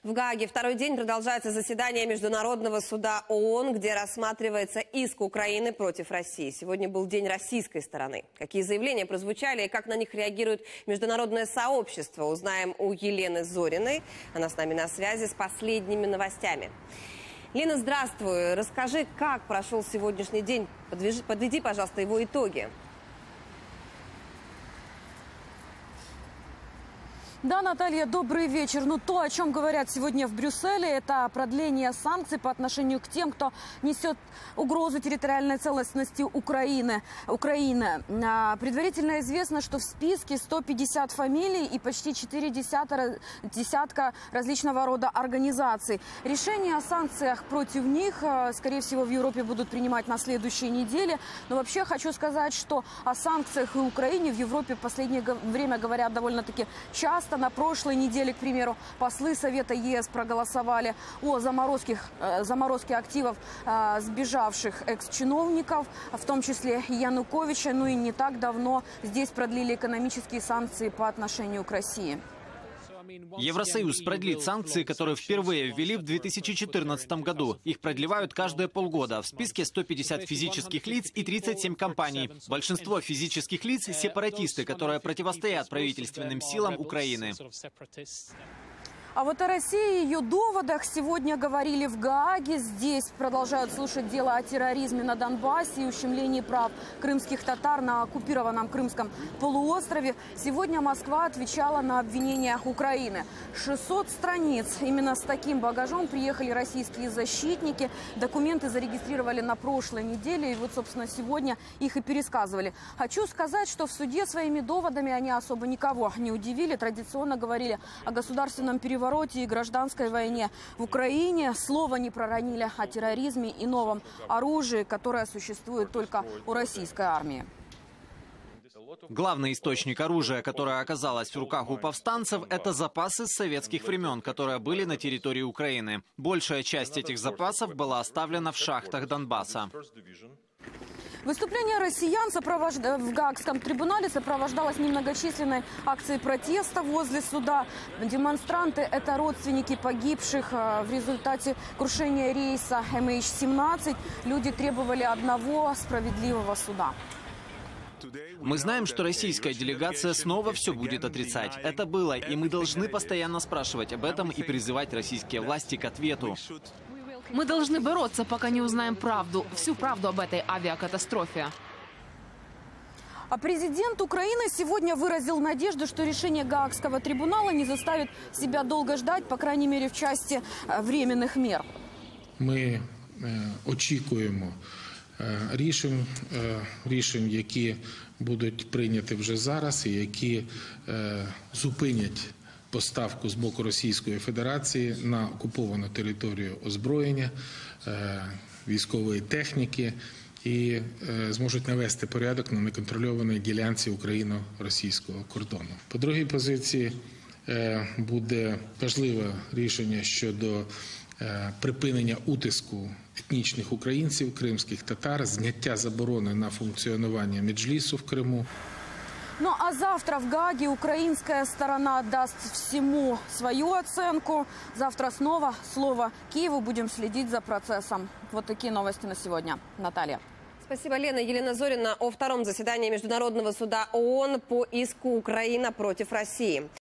В Гааге второй день продолжается заседание Международного суда ООН, где рассматривается иск Украины против России. Сегодня был день российской стороны. Какие заявления прозвучали и как на них реагирует международное сообщество, узнаем у Елены Зориной. Она с нами на связи с последними новостями. Лена, здравствуй. Расскажи, как прошел сегодняшний день. Подведи, пожалуйста, его итоги. Да, Наталья, добрый вечер. То, о чем говорят сегодня в Брюсселе, это продление санкций по отношению к тем, кто несет угрозу территориальной целостности Украины. Предварительно известно, что в списке 150 фамилий и почти 4 десятка различного рода организаций. Решения о санкциях против них, скорее всего, в Европе будут принимать на следующей неделе. Но вообще хочу сказать, что о санкциях и Украине в Европе в последнее время говорят довольно-таки часто. На прошлой неделе, к примеру, послы Совета ЕС проголосовали о заморозке активов сбежавших экс-чиновников, в том числе Януковича. И не так давно здесь продлили экономические санкции по отношению к России. Евросоюз продлит санкции, которые впервые ввели в 2014 году. Их продлевают каждые полгода. В списке 150 физических лиц и 37 компаний. Большинство физических лиц – сепаратисты, которые противостоят правительственным силам Украины. А вот о России и ее доводах сегодня говорили в Гааге. Здесь продолжают слушать дело о терроризме на Донбассе и ущемлении прав крымских татар на оккупированном Крымском полуострове. Сегодня Москва отвечала на обвинения Украины. 600 страниц. Именно с таким багажом приехали российские защитники. Документы зарегистрировали на прошлой неделе. И вот, собственно, сегодня их и пересказывали. Хочу сказать, что в суде своими доводами они особо никого не удивили. Традиционно говорили о государственном перевороте и гражданской войне в Украине. Слова не проронили о терроризме и новом оружии, которое существует только у российской армии. Главный источник оружия, которое оказалось в руках у повстанцев, это запасы советских времен, которые были на территории Украины. Большая часть этих запасов была оставлена в шахтах Донбасса. Выступление россиян в Гаагском трибунале сопровождалось немногочисленной акцией протеста возле суда. Демонстранты – это родственники погибших в результате крушения рейса MH17. Люди требовали одного справедливого суда. Мы знаем, что российская делегация снова все будет отрицать. Это было, и мы должны постоянно спрашивать об этом и призывать российские власти к ответу. Мы должны бороться, пока не узнаем правду, всю правду об этой авиакатастрофе. А президент Украины сегодня выразил надежду, что решение Гаагского трибунала не заставит себя долго ждать, по крайней мере, в части временных мер. Ми очікуємо рішень, які будуть прийняті вже зараз і які зупинять поставку з боку Російської Федерації на окуповану територію озброєння, військової техніки і зможуть навести порядок на неконтрольованій ділянці україно-російського кордону. По другій позиції буде важливе рішення щодо припинення утиску етнічних українців, кримських татар, зняття заборони на функціонування меджлісу в Криму. А завтра в Гааге украинская сторона даст всему свою оценку. Завтра снова слово Киеву. Будем следить за процессом. Вот такие новости на сегодня. Наталья. Спасибо, Лена. Елена Зорина о втором заседании Международного суда ООН по иску Украины против России.